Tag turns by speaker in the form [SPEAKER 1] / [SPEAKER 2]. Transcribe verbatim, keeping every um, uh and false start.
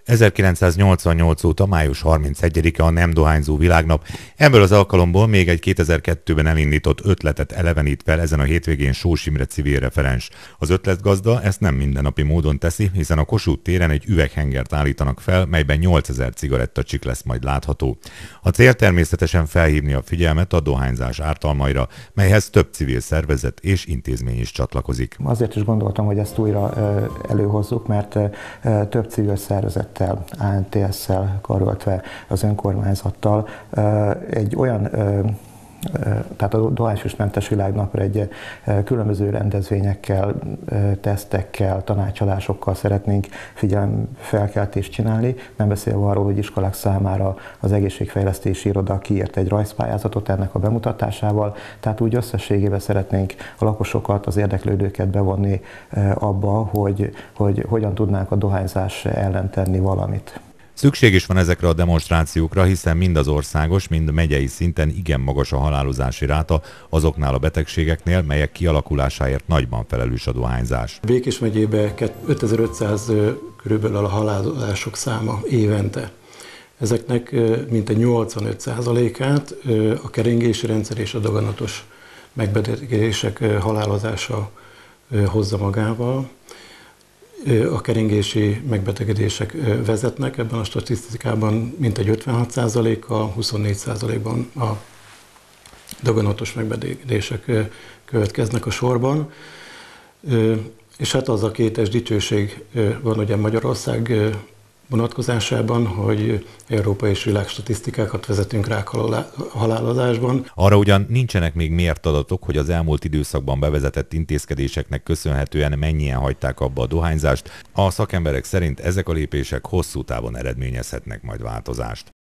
[SPEAKER 1] ezerkilencszáznyolcvannyolc óta május harmincegyedike a Nem dohányzó világnap. Ebből az alkalomból még egy kétezer-kettőben elindított ötletet elevenít fel ezen a hétvégén Sós Imre civil referens. Az ötletgazda ezt nem mindennapi módon teszi, hiszen a Kossuth téren egy üveghengert állítanak fel, melyben nyolcezer cigarettacsik lesz majd látható. A cél természetesen felhívni a figyelmet a dohányzás ártalmaira, melyhez több civil szervezet és intézmény is csatlakozik.
[SPEAKER 2] Azért is gondoltam, hogy ezt újra előhozzuk, mert több civil szervezet á en té es-szel karöltve az önkormányzattal egy olyan, tehát a dohányzásmentes világnapra egy különböző rendezvényekkel, tesztekkel, tanácsadásokkal szeretnénk figyelemfelkeltést csinálni, nem beszélve arról, hogy iskolák számára az egészségfejlesztési iroda kiírt egy rajzpályázatot ennek a bemutatásával, tehát úgy összességében szeretnénk a lakosokat, az érdeklődőket bevonni abba, hogy, hogy hogyan tudnánk a dohányzás ellen tenni valamit.
[SPEAKER 1] Szükség is van ezekre a demonstrációkra, hiszen mind az országos, mind megyei szinten igen magas a halálozási ráta azoknál a betegségeknél, melyek kialakulásáért nagyban felelős a dohányzás.
[SPEAKER 3] Békés megyében ötezer-ötszáz körülbelül a halálozások száma évente. Ezeknek mintegy nyolcvanöt százalékát a keringési rendszer és a daganatos megbetegedések halálozása hozza magával. A keringési megbetegedések vezetnek ebben a statisztikában mintegy ötvenhat százalékkal, huszonnégy százalékban a daganatos megbetegedések következnek a sorban. És hát az a kétes dicsőség van ugye Magyarország vonatkozásában, hogy európai és világ statisztikákat vezetünk rá halálozásban.
[SPEAKER 1] Arra ugyan nincsenek még mért adatok, hogy az elmúlt időszakban bevezetett intézkedéseknek köszönhetően mennyien hagyták abba a dohányzást. A szakemberek szerint ezek a lépések hosszú távon eredményezhetnek majd változást.